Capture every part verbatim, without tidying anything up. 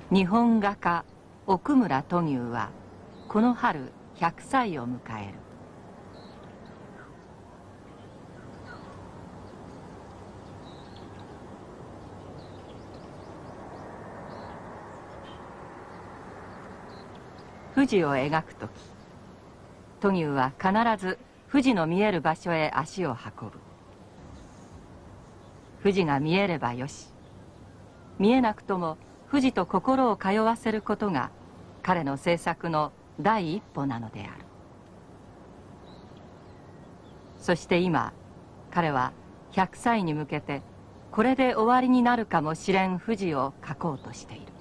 日本画家奥村土牛はこの春ひゃくさいを迎える。富士を描くとき、土牛は必ず富士の見える場所へ足を運ぶ。富士が見えればよし、見えなくとも富士と心を通わせることが彼の制作の第一歩なのである。そして今彼はひゃくさいに向けてこれで終わりになるかもしれん富士を描こうとしている。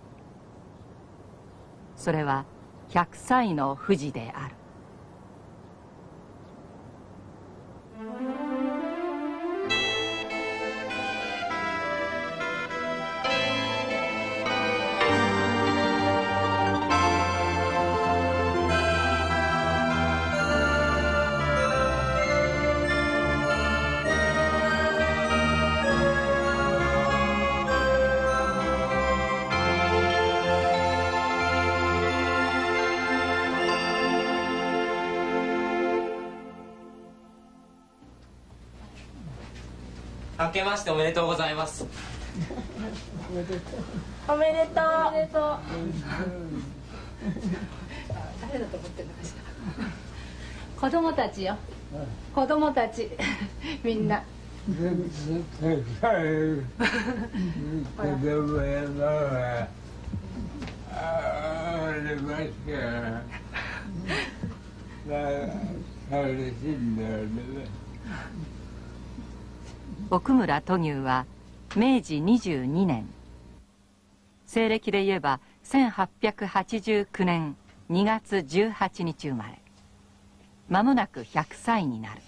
それはひゃくさいの富士である。 明けましておめでとうございます。 おめでとう。 おめでとう。 誰だと思ってるのかしら。子供たちよ。子供たちみんな。 奥村土牛は明治にじゅうにねん、西暦で言えばせんはっぴゃくはちじゅうきゅうねんにがつじゅうはちにち生まれ、間もなくひゃくさいになる。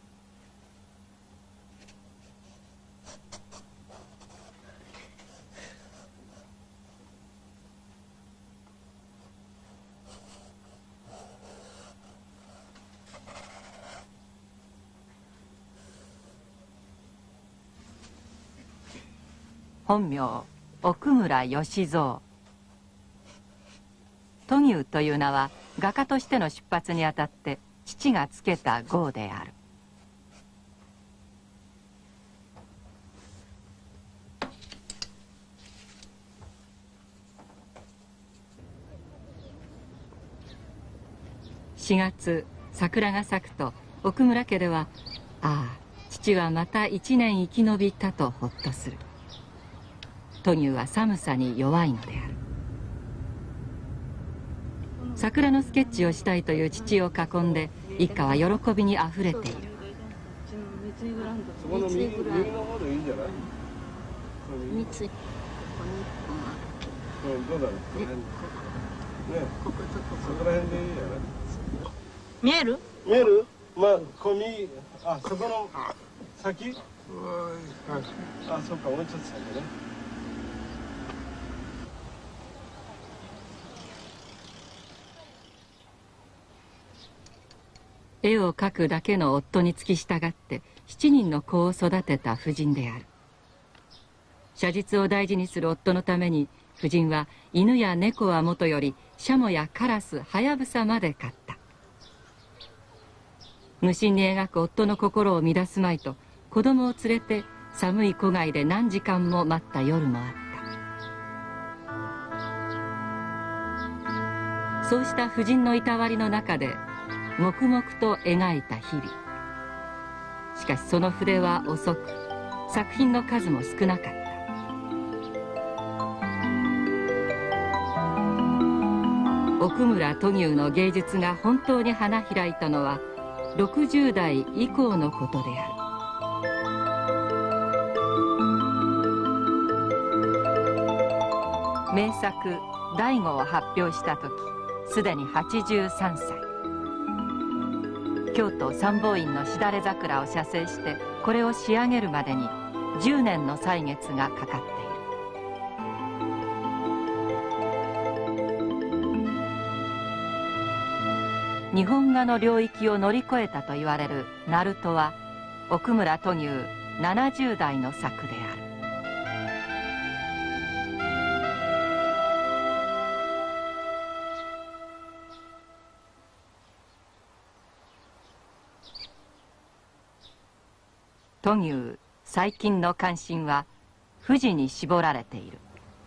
本名奥村義蔵。土牛という名は画家としての出発にあたって父がつけた号である。しがつ桜が咲くと奥村家では、ああ父はまた一年生き延びたとほっとする。土牛は寒さに弱いのである。桜のスケッチをしたいという父を囲んで一家は喜びにあふれている。 そこの右の方でいいんじゃない？ 三つ。ここにうん、どうだろう。ね、ここそこら辺でいいじゃない？ 見える？ 見える？まあ、こみ、あ、そこの先？あ、そっか、もうちょっと先ね。 絵を描くだけの夫に付き従って七人の子を育てた婦人である。写実を大事にする夫のために婦人は犬や猫はもとよりシャモやカラス、ハヤブサまで飼った。無心に描く夫の心を乱すまいと子供を連れて寒い戸外で何時間も待った夜もあった。そうした婦人のいたわりの中で黙々と描いた日々。しかしその筆は遅く、作品の数も少なかった。奥村土牛の芸術が本当に花開いたのはろくじゅうだい以降のことである。名作「醍醐」を発表した時すでにはちじゅうさんさい。京都三宝院のしだれ桜を写生してこれを仕上げるまでにじゅうねんの歳月がかかっている。日本画の領域を乗り越えたと言われる「ナルト」は奥村土牛ななじゅうだいの作である。 都牛最近の関心は富士に絞られている。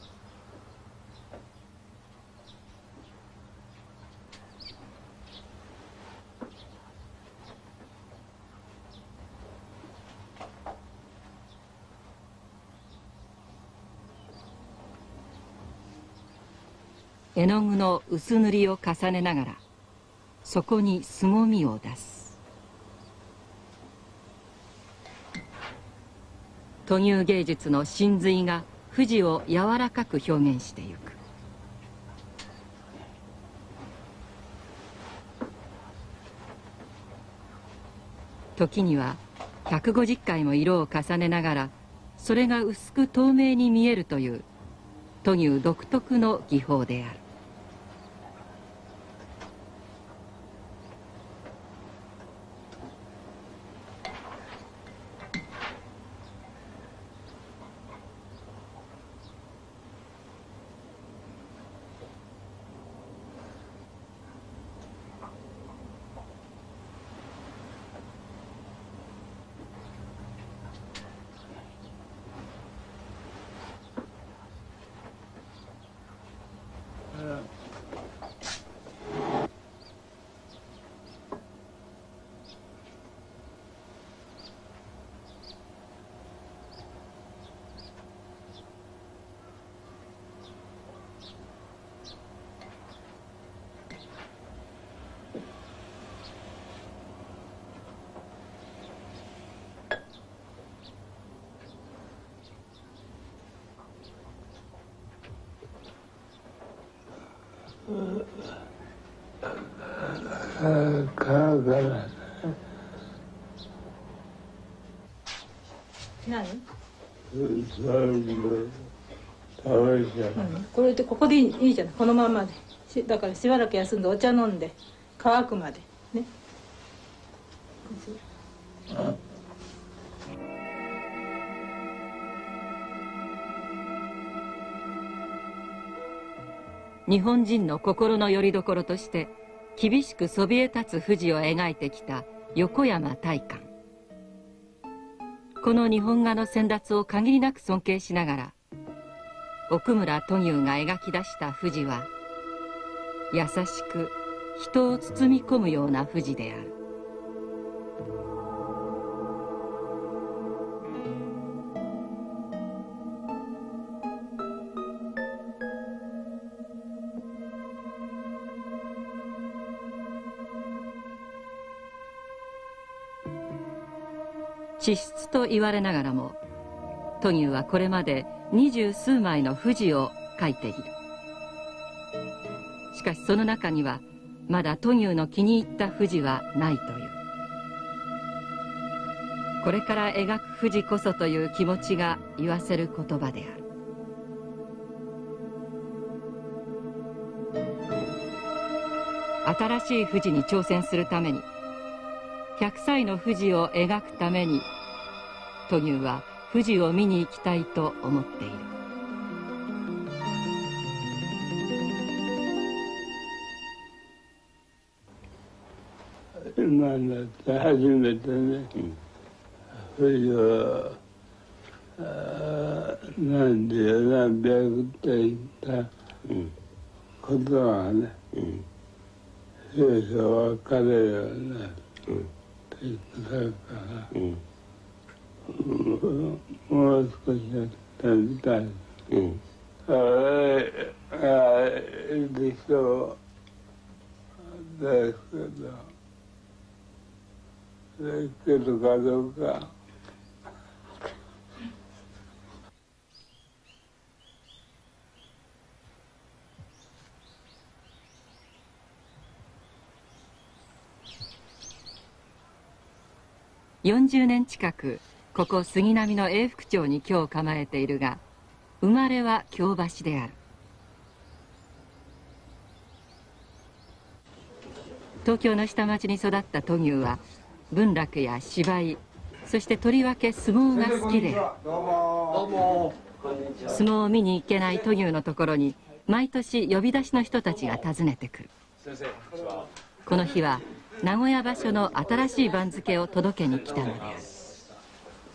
絵の具の薄塗りを重ねながらそこに凄みを出す。都牛芸術の神髄が富士を柔らかく表現してゆく。時にはひゃくごじゅっかいも色を重ねながらそれが薄く透明に見えるという都牛独特の技法である。 何？ うん、 これってここでいい、いいじゃない、このままで。しだからしばらく休んでお茶飲んで乾くまでね。 日本人の心の拠り所として厳しくそびえ立つ富士を描いてきた横山大観。この日本画の先達を限りなく尊敬しながら奥村都牛が描き出した富士は優しく人を包み込むような富士である。地質と言われながらも都牛はこれまで二十数枚の富士を描いている。しかしその中にはまだ都牛の気に入った富士はないという。これから描く富士こそという気持ちが言わせる言葉である。新しい富士に挑戦するためにひゃくさいの富士を描くために都牛は富士を見に行きたいと思っている。 今になって初めてね、富士を何十何百って言ったことがね、少々分かるようになっていくだから、もう少しやってみたい。うん、あれ、あれでしょうですけど、できるかどうか。 よんじゅうねん近くここ杉並の永福町に居を構えているが、生まれは京橋である。東京の下町に育った都牛は文楽や芝居、そしてとりわけ相撲が好きである。相撲を見に行けない都牛のところに毎年呼び出しの人たちが訪ねてくる。この日は名古屋場所の新しい番付を届けに来たのである。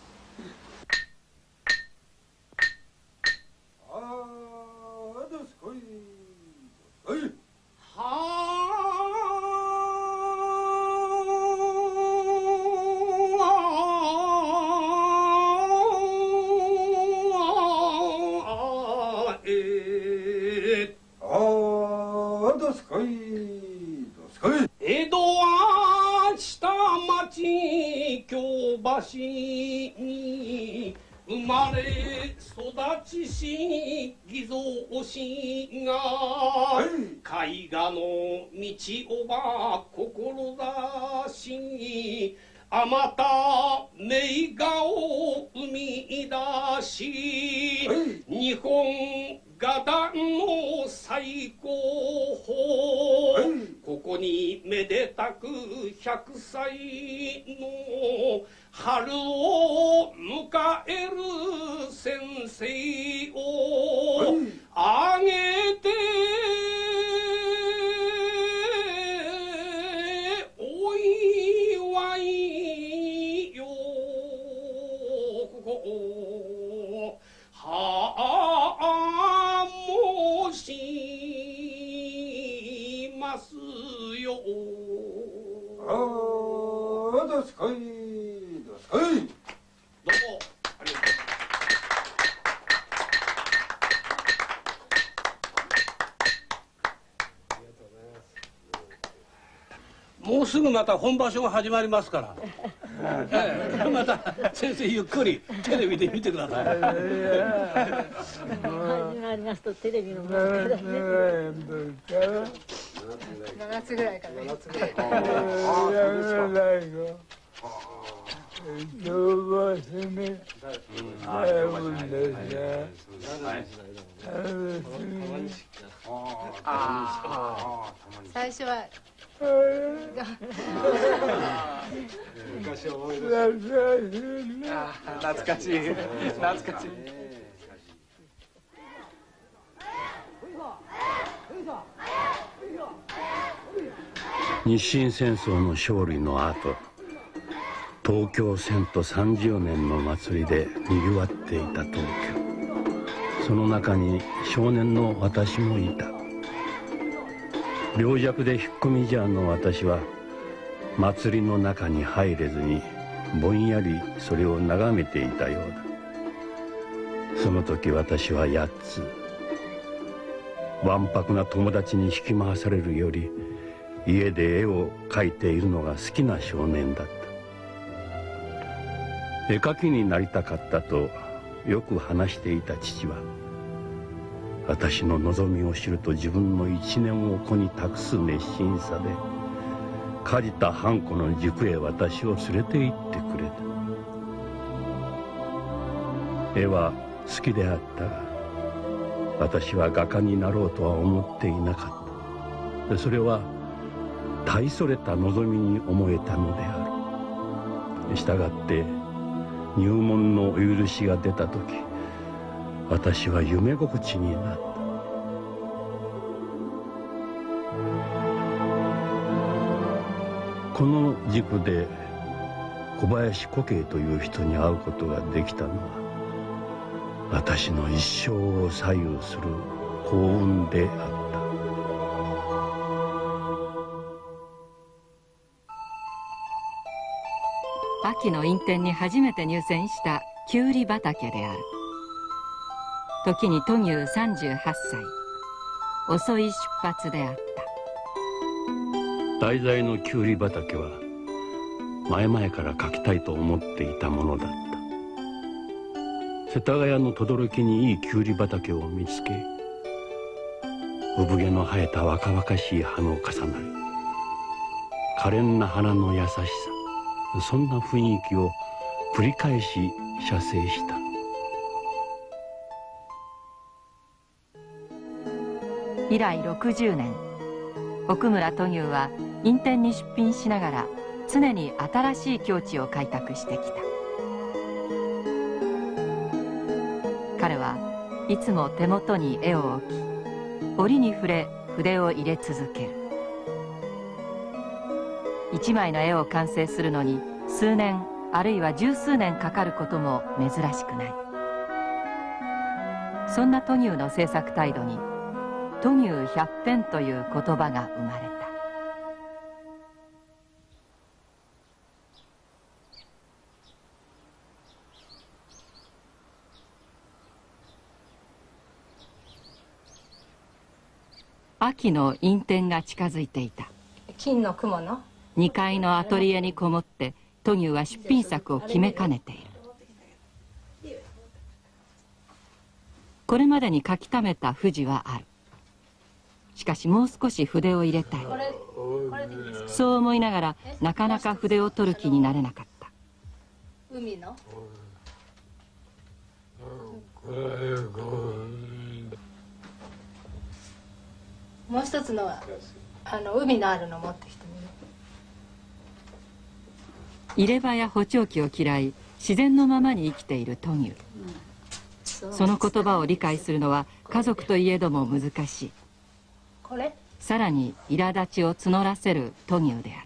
しに生まれ育ちし偽造しが絵画の道をば志にあまた名画を生み出し日本画壇の最高峰ここにめでたくひゃくさいの春を迎える先生をあげてお祝いよはあ申しますよ。 ああ、どすこい、どすこい。どうもありがとうございます。 もうすぐまた本場所が始まりますから、ええ、また先生ゆっくりテレビで見てください。 始まりますとテレビの前からね。 ななつぐらいからね。 ななつぐらいから。ああ、そうですか。 最初は昔を思い出す。懐かしい。懐かしい。 日清戦争の勝利の後、東京遷都さんじゅうねんの祭りでにぎわっていた東京。その中に少年の私もいた。病弱で引っ込み思案の私は祭りの中に入れずにぼんやりそれを眺めていたようだ。その時私はやっつわんぱくな友達に引き回されるより家で絵を描いているのが好きな少年だった。絵描きになりたかったとよく話していた父は、私の望みを知ると自分の一年を子に託す熱心さで梶田半子の塾へ私を連れて行ってくれた。絵は好きであったが私は画家になろうとは思っていなかった。それは大それた望みに思えたのである。したがって入門のお許しが出た時、私は夢心地になった。この塾で小林古径という人に会うことができたのは私の一生を左右する幸運であった。 秋の院展に初めて入選したきゅうり畑である。時に都牛さんじゅうはっさい、遅い出発であった。 題材のきゅうり畑は前々から描きたいと思っていたものだった。世田谷の轟にいいきゅうり畑を見つけ、産毛の生えた若々しい葉の重なり、可憐な花の優しさ、そんな雰囲気を繰り返し写生した。 以来ろくじゅうねん、奥村土牛は院展に出品しながら常に新しい境地を開拓してきた。彼はいつも手元に絵を置き、折に触れ筆を入れ続ける。一枚の絵を完成するのに数年あるいは十数年かかることも珍しくない。そんな土牛の制作態度に土牛百編という言葉が生まれた。秋の院展が近づいていた。 金の雲のにかいのアトリエにこもってトニューは出品作を決めかねている。これまでに書き溜めた富士はある。しかしもう少し筆を入れたい。そう思いながらなかなか筆を取る気になれなかった。 海のもう一つのはあの海のあるの持ってきてみる。 入れ歯や補聴器を嫌い、自然のままに生きているトニュー、うん、その言葉を理解するのは家族といえども難しい。 これさらに苛立ちを募らせるトニューであった。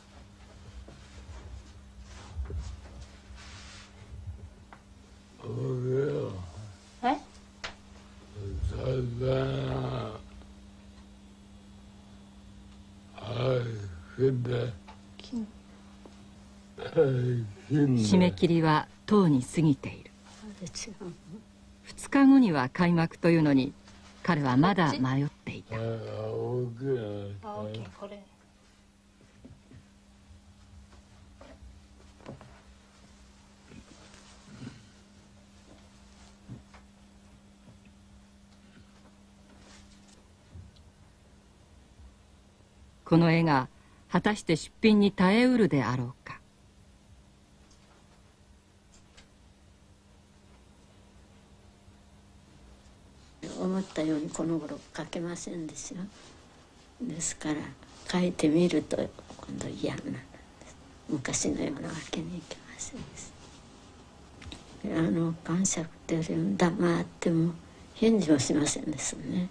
え？ 締め切りはとうに過ぎている。ふつかごには開幕というのに彼はまだ迷っていた。 これこの絵が果たして出品に耐えうるであろうか。 思ったようにこの頃描けませんでしょ。ですから描いてみると今度嫌なんです。昔のようなわけにいきませんです。あの感触ってよりも黙っても返事もしませんですね。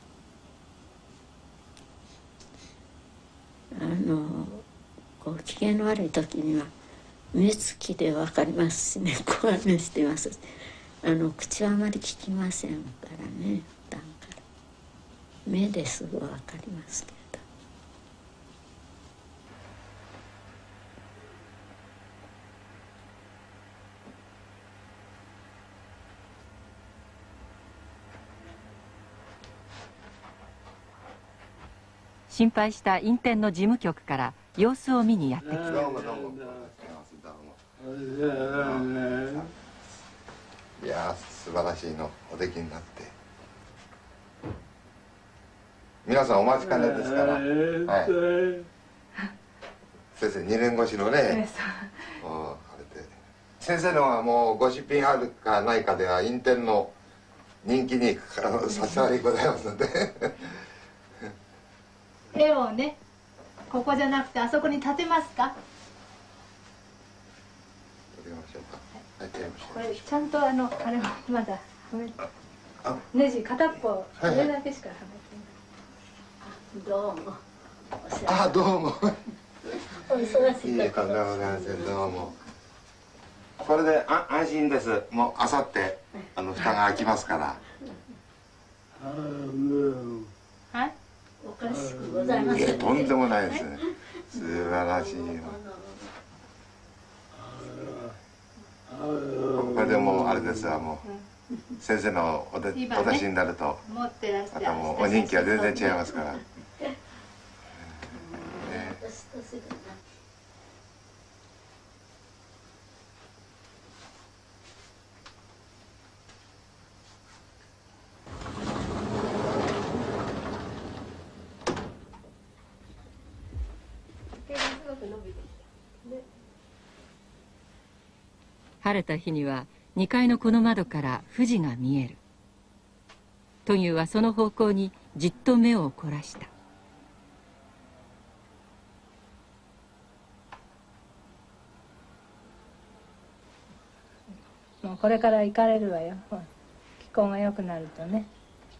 あのこう機嫌の悪い時には目つきで分かりますしね、こうねしてます。あの口はあまり聞きませんからね、普段から目ですぐ分かりますけど。 心配した院展の事務局から様子を見にやってきた。 どうもどうも。いや素晴らしいのお出来になって、皆さんお待ちかねですから、はい、先生にねん越しのね、あれで先生のはもうご出品あるかないかでは院展の人気に差し障りございますので絵をね、ここじゃなくてあそこに立てますか。 取りましょうか。 これちゃんとあのあれはまだはめネジ片っぽ上だけしかはめてない。 どうも。 あ、どうも。 お忙しい。 いいえ、とんでもございません。どうも。これであ安心です。もうあさってあの蓋が開きますから。 はい。 おかしくございません。 いや、とんでもないですね。素晴らしい。これでもうあれですわ、もう先生のおでお出しになるとまたもうお人気は全然違いますから。 晴れた日にはにかいのこの窓から富士が見える。トニューはその方向にじっと目を凝らした。 もうこれから行かれるわよ。気候が良くなるとね。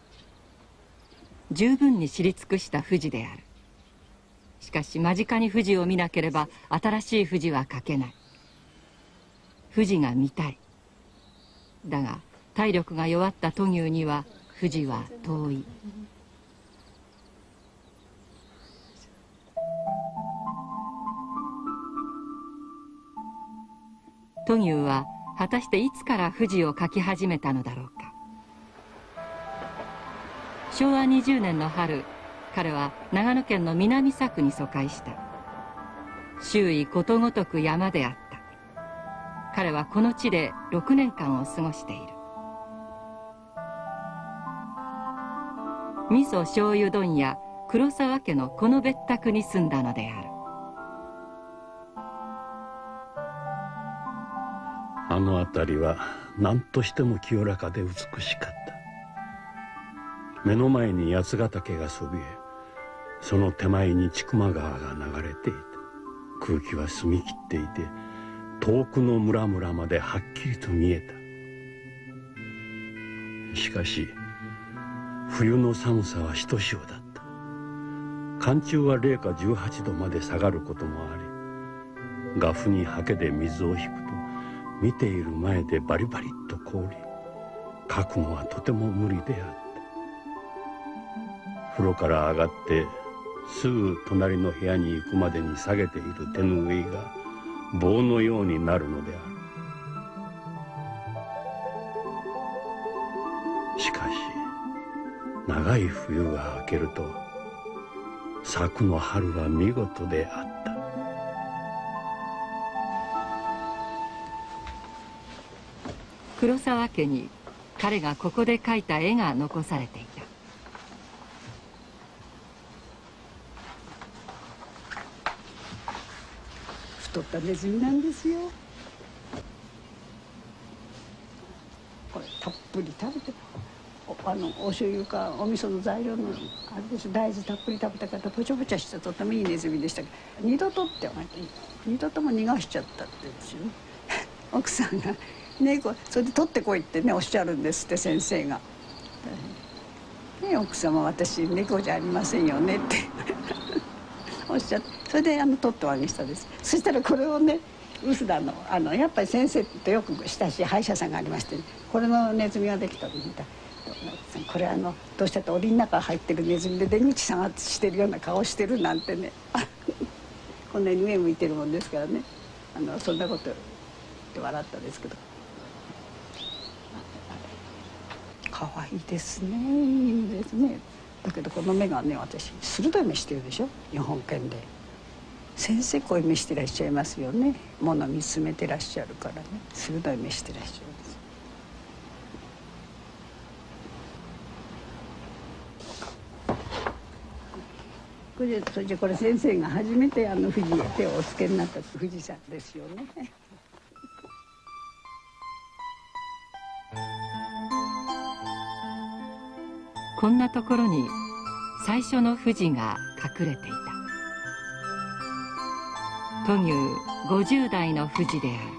十分に知り尽くした富士である。しかし間近に富士を見なければ新しい富士は描けない。富士が見たい。だが体力が弱ったトニューには富士は遠い。トニューは果たしていつから富士を描き始めたのだろうか。しょうわにじゅうねんの春、彼は長野県の南佐久に疎開した。 周囲ことごとく山であった。彼はこの地でろくねんかんを過ごしている。味噌醤油問屋黒沢家のこの別宅に住んだのである。 あの辺りは何としても清らかで美しかった。目の前に八ヶ岳がそびえ、その手前に千曲川が流れていた。空気は澄み切っていて、遠くの村々まではっきりと見えた。しかし冬の寒さはひとしおだった。寒中は零下じゅうはちどまで下がることもあり、ガフにハケで水を引くと見ている前でバリバリっと凍り、かくのはとても無理であった。風呂から上がってすぐ隣の部屋に行くまでに下げている手ぬぐいが棒のようになるのである。しかし長い冬が明けると咲くの春は見事であった。 黒沢家に彼がここで描いた絵が残されていた。 太ったネズミなんですよ。これたっぷり食べて、おあのお醤油かお味噌の材料のあれです。大豆たっぷり食べたからポチャポチャしてとってもいいネズミでしたけど、二度とって言われて二度とも逃がしちゃったって言うんですよね。奥さんが猫それで取ってこいってねおっしゃるんですって先生が。ね、奥様私猫じゃありませんよねっておっしゃって、それであの取っておあげしたです。そしたらこれをね臼田のあのやっぱり先生とよく親しい歯医者さんがありまして、ね、これのネズミができたと見た。これあのどうしたって檻の中入ってるネズミで出口探してるような顔してるなんてねこんなに上向いてるもんですからね、あのそんなこと言って笑ったんですけど。可愛いですね、いいですね。だけどこの目がね私鋭い目してるでしょ、日本犬で。先生こういう目してらっしゃいますよね。物見つめてらっしゃるからね、鋭い目してらっしゃるんです。これそれじゃこれ先生が初めてあの富士へ手をおつけになった富士山ですよね。 こんなところに最初の富士が隠れていた。都牛ごじゅう代の富士である。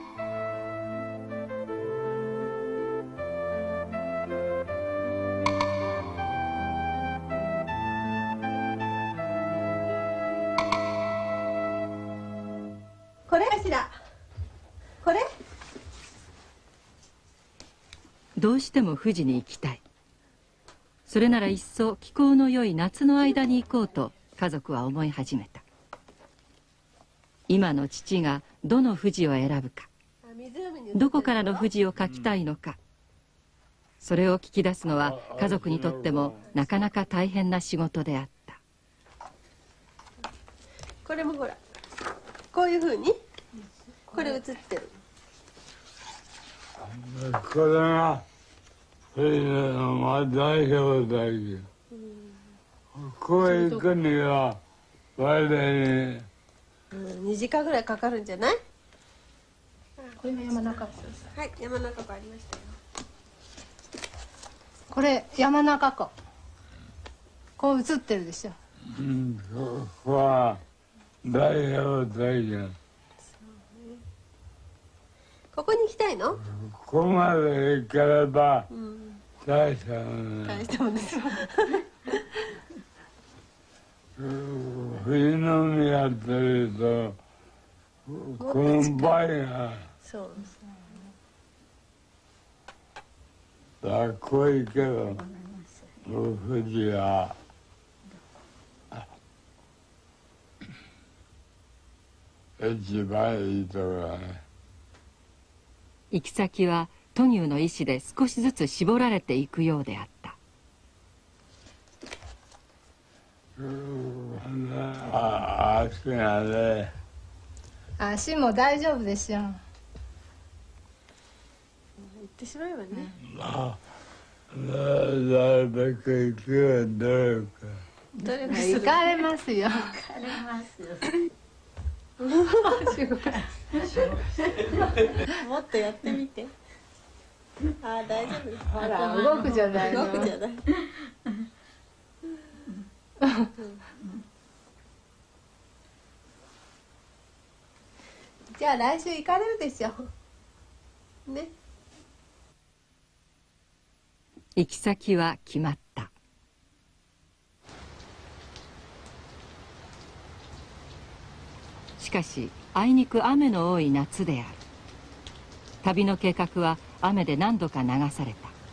これかしら。これ。 どうしても富士に行きたい。それなら一層気候の良い夏の間に行こうと家族は思い始めた。今の父がどの富士を選ぶか、どこからの富士を描きたいのか、それを聞き出すのは家族にとってもなかなか大変な仕事であった。 これもほらこういうふうにこれ写ってる。 これがそれのまあ代表だけど、こう行くには我々ににじかんぐらいかかるんじゃない？ これが山中湖。 はい、山中湖ありましたよ。 これ山中湖。こう映ってるでしょ。 うん、ここは代表だけど。 ここに行きたいの？ ここまで行ければ大したもん大したもんです。 冬の海やってるとこの倍がそうですね。 だからこういけど富士は一番いいところだね。 行き先は都牛の意志で少しずつ絞られていくようであった。 ああ足がね足も大丈夫でしょ。 行ってしまえばね。 まあ、なるべく行く努力。 努力する。 行かれますよ。 行かれますよ。 もっとやってみて。ああ、大丈夫。 ほら、動くじゃないの。 動くじゃない。じゃあ来週行かれるでしょ。ね。 行き先は決まった。しかしあいにく雨の多い夏である。旅の計画は雨で何度か流された。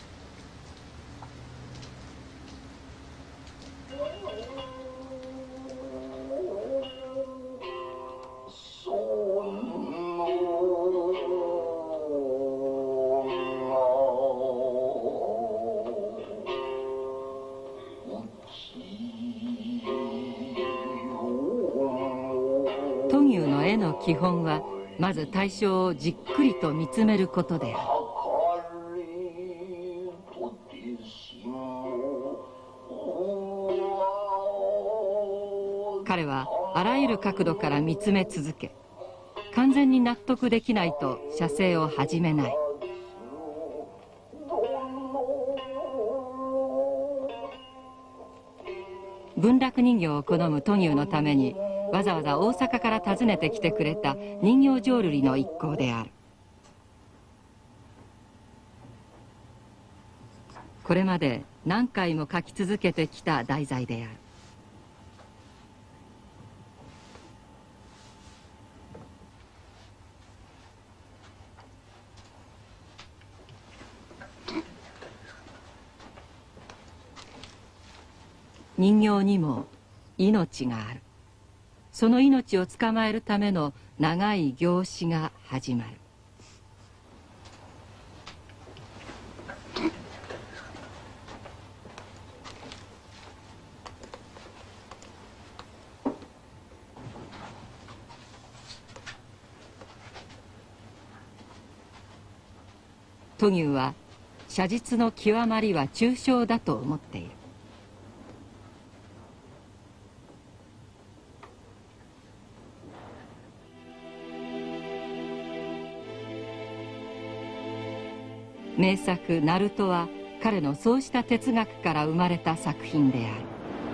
斗牛の絵の基本はまず対象をじっくりと見つめることである。彼はあらゆる角度から見つめ続け、完全に納得できないと写生を始めない。文楽人形を好む斗牛のためにわざわざ大阪から訪ねてきてくれた人形浄瑠璃の一行である。これまで何回も描き続けてきた題材である。人形にも命がある。その命を捕まえるための長い行事が始まる。斗牛は写実の極まりは抽象だと思っている。名作「ナルト」は彼のそうした哲学から生まれた作品である。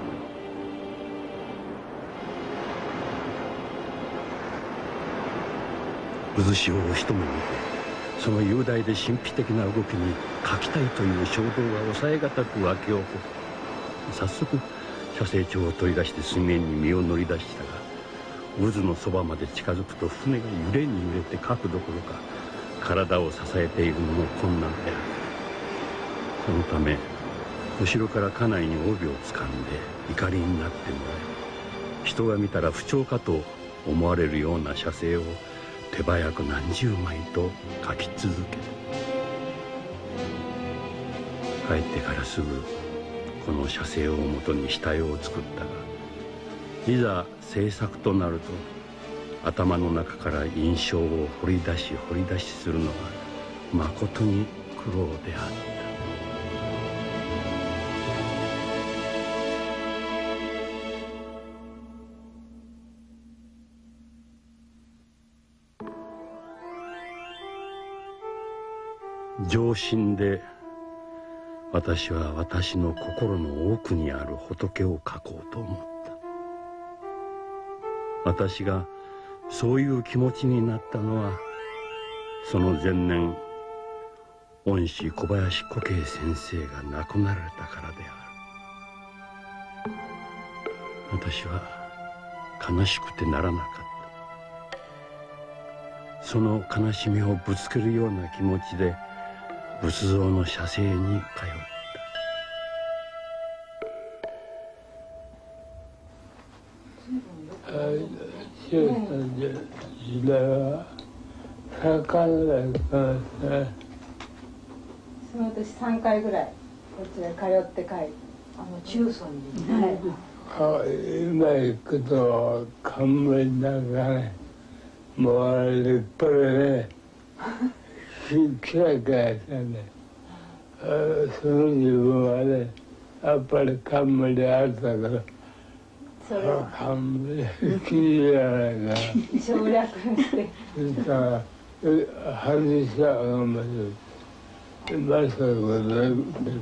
渦潮を一目見て、その雄大で神秘的な動きに描きたいという衝動が抑えがたく湧き起こる。早速写生帳を取り出して水面に身を乗り出したが、渦のそばまで近づくと船が揺れに揺れて描くどころか体を支えているのも困難である。そのため後ろから家内に帯を掴んで怒りになってもらい、人が見たら不調かと思われるような写生を手早く何十枚と描き続け帰ってからすぐこの写生をもとに下絵を作ったが、いざ制作となると頭の中から印象を掘り出し掘り出しするのはまことに苦労であった。上心で私は私の心の奥にある仏を描こうと思った。私がそういう気持ちになったのはその前年恩師小林古慶先生が亡くなられたからである。私は悲しくてならなかった。その悲しみをぶつけるような気持ちで仏像の写生に通った。 周さんで時代はかかんないからね。 その私さんかいぐらいこちら通って帰る。 あの中村にね。 はい、今行くとは勘弁だからね。 もうあれでこれねキラキラしたね。その自分はねやっぱり冠であったからそれは冠気に入らないから省略してそしたら外したら面白い。まあそういうことで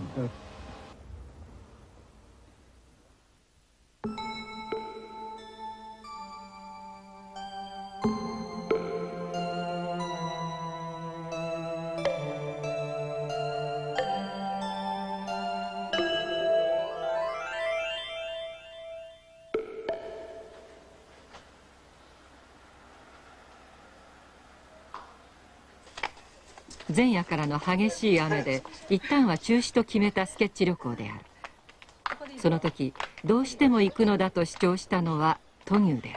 前夜からの激しい雨で一旦は中止と決めたスケッチ旅行である。その時どうしても行くのだと主張したのはトニューであった。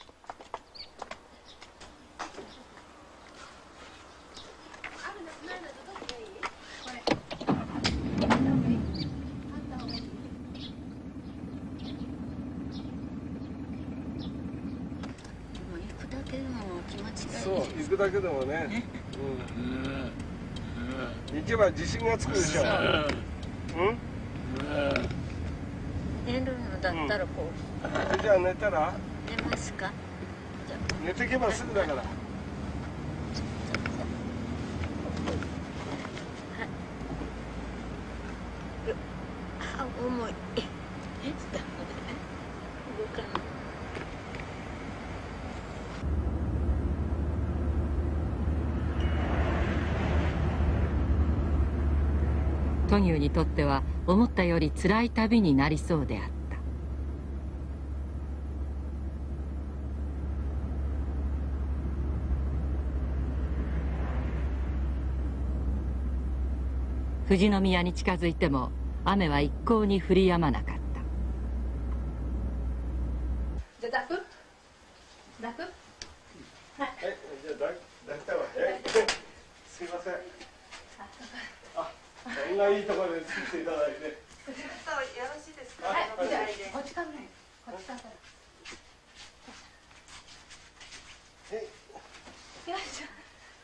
そう、行くだけでもね。うん。行けば自信がつくでしょ。うん。 寝るのだったらこう。じゃあ寝たら？ 寝ますか？ 寝てけばすぐだから。 あ、重い。動かない。 トニューにとっては思ったより辛い旅になりそうであった。富士宮に近づいても雨は一向に降り止まなかった。 じゃあ抱く抱くはい、 はい、じゃあ抱抱きたいわ。すいません。あ、そんないいところで作っていただいて。そう、よろしいですか。 はい、じゃあこっちからね、こっちから。よいしょ。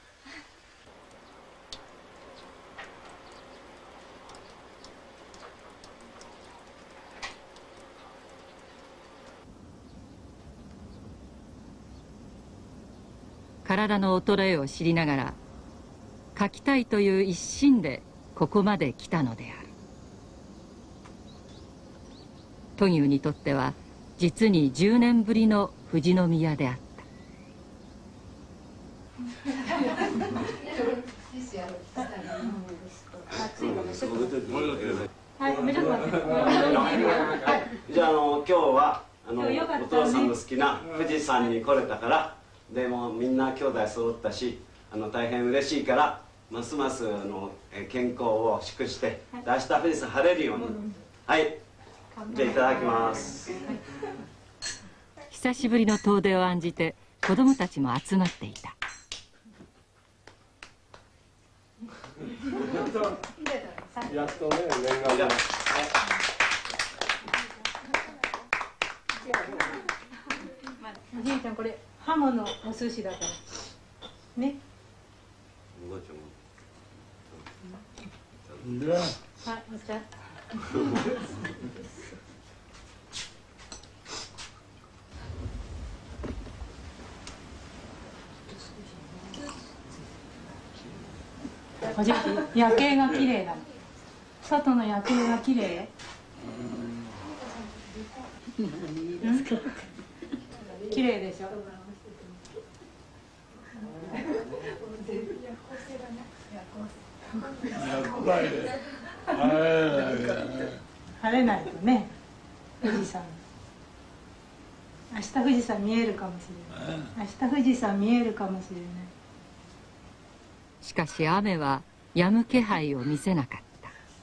体の衰えを知りながら描きたいという一心でここまで来たのである。トニューにとっては実にじゅうねんぶりの富士宮であった。 じゃあ、あの今日はあのお父さんの好きな富士山に来れたから、でもみんな兄弟揃ったし、あの大変嬉しいからますますあの健康を祝して、はい、明日富士山晴れるように、うん、はい、じゃあいただきます。 久しぶりの遠出を案じて子供たちも集まっていた。 やっとね、念願が。 おじいちゃん、これハモのお寿司だからね。はい、お茶。おじいちゃん、夜景が綺麗だ。外の夜景が綺麗。綺麗でしょ。晴れないとね、富士山。明日富士山見えるかもしれない。明日富士山見えるかもしれない。 しかし雨は止む気配を見せなかった。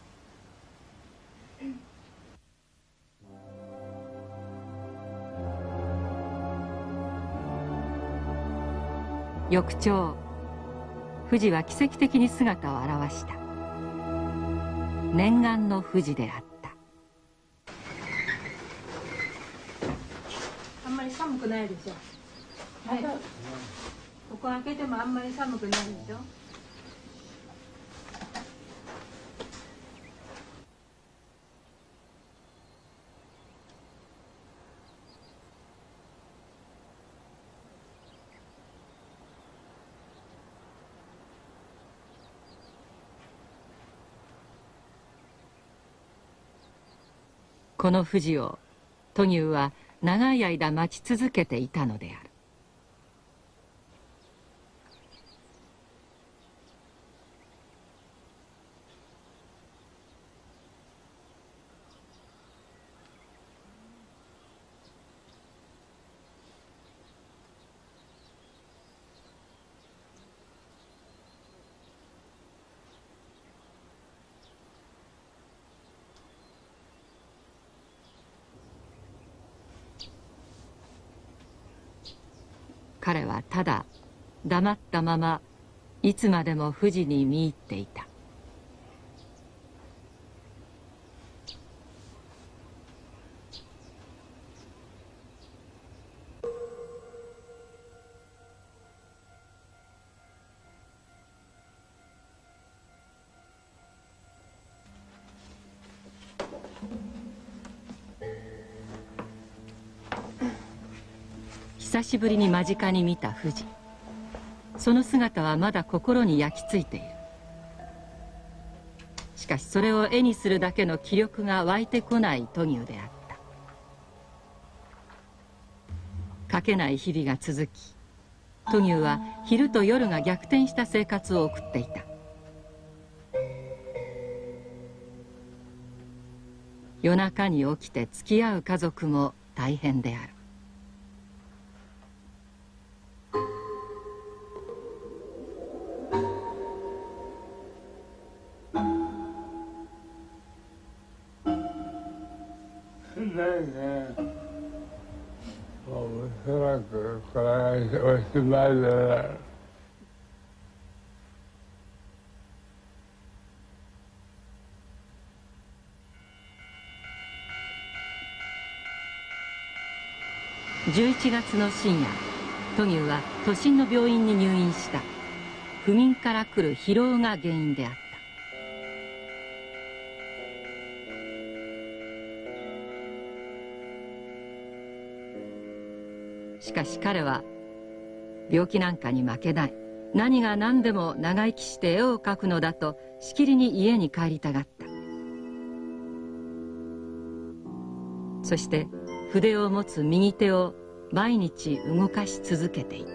翌朝、富士は奇跡的に姿を現した。念願の富士であった。 あんまり寒くないでしょ。 はい、ここ開けてもあんまり寒くないでしょ。 この富士を斗牛は長い間待ち続けていたのである。彼はただ黙ったままいつまでも富士に見入っていた。久しぶりに間近に見た富士。その姿はまだ心に焼き付いている。しかしそれを絵にするだけの気力が湧いてこない斗牛であった。書けない日々が続き、斗牛は昼と夜が逆転した生活を送っていた。夜中に起きて付き合う家族も大変である。 おそらくこれはおしまいだな。 じゅういちがつの深夜、斗牛は都心の病院に入院した。不眠から来る疲労が原因であった。しかし彼は病気なんかに負けない、何が何でも長生きして絵を描くのだとしきりに家に帰りたがった。そして筆を持つ右手を毎日動かし続けていた。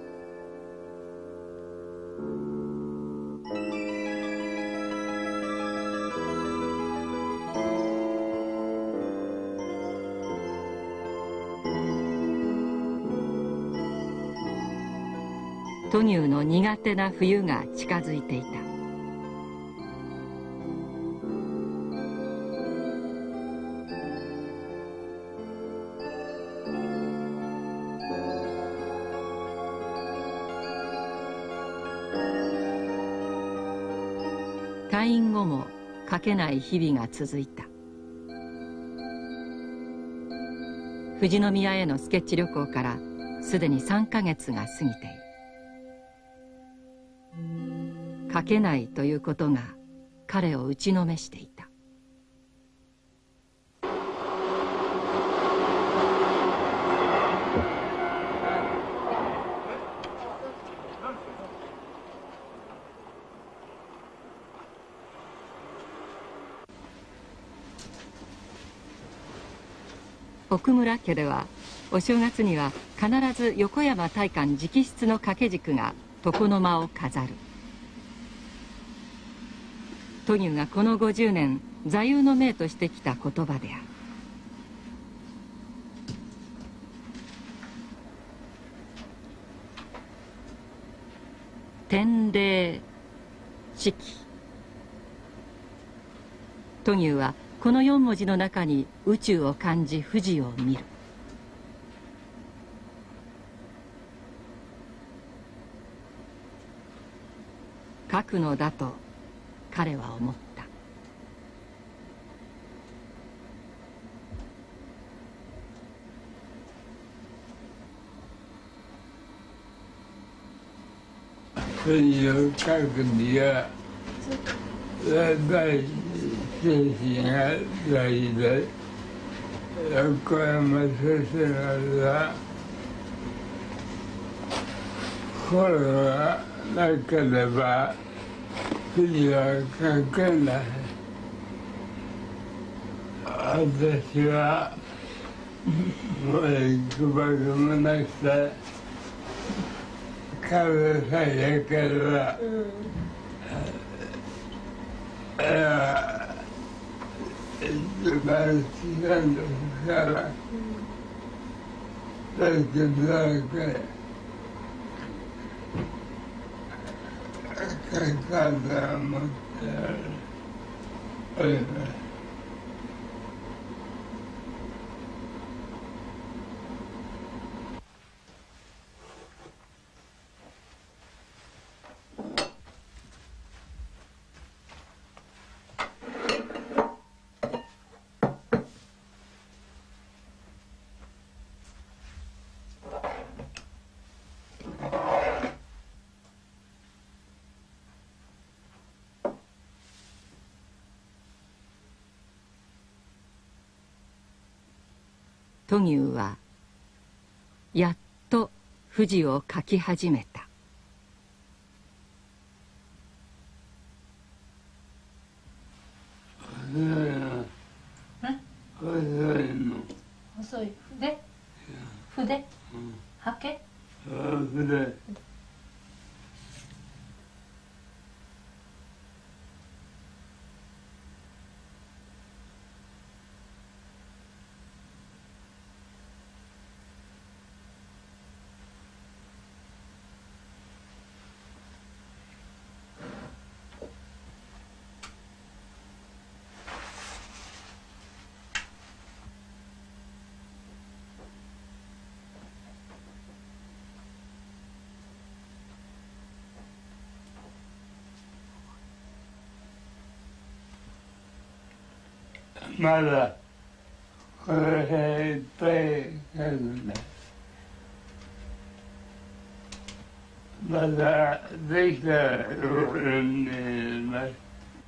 斗牛の苦手な冬が近づいていた。退院後も書けない日々が続いた。富士宮へのスケッチ旅行からすでにさんかげつが過ぎている。書けないということが彼を打ちのめしていた。奥村家ではお正月には必ず横山大観直筆の掛け軸が床の間を飾る。斗牛がこのごじゅうねん座右の銘としてきた言葉である。天霊四季。斗牛はこの四文字の中に宇宙を感じ富士を見る。書くのだと彼は思った。 富を書くには大精神が大事で、横山先生が心がなければ富士は書けない。私はもう行く場所もなくて、壁さえ焼ければ、絵は一番好きなんですから、だけどだけ書かずを持っております。 杜牛はやっと富士を描き始めた。 細い筆筆はけ筆まだこれいっぱい書くね。まだできたら俺にます。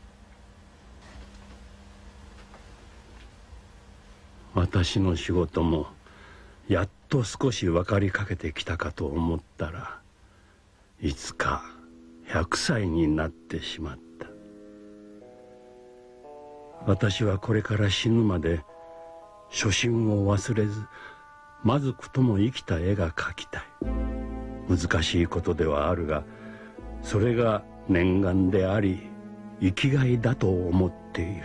私の仕事もやっと少し分かりかけてきたかと思ったら、いつかひゃくさいになってしまった。私はこれから死ぬまで初心を忘れず、まずくとも生きた絵が描きたい。難しいことではあるが、それが念願であり生きがいだと思っている。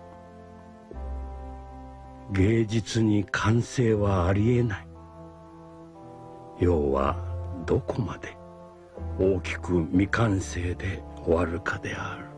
芸術に完成はありえない。要はどこまで大きく未完成で終わるかである。